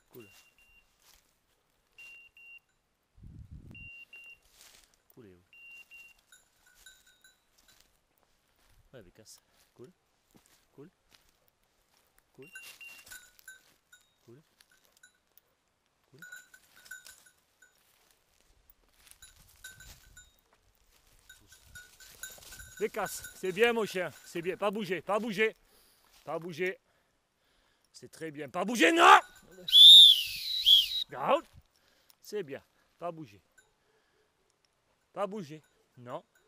Cool. Cool est où? Ouais, Bécasse. Cool. Cool. Cool. Cool. Cool. Bécasse, c'est bien mon chien, c'est bien. Pas bouger, pas bouger. Pas bouger. C'est très bien. Pas bouger, non! Down. C'est bien. Pas bouger. Pas bouger. Non.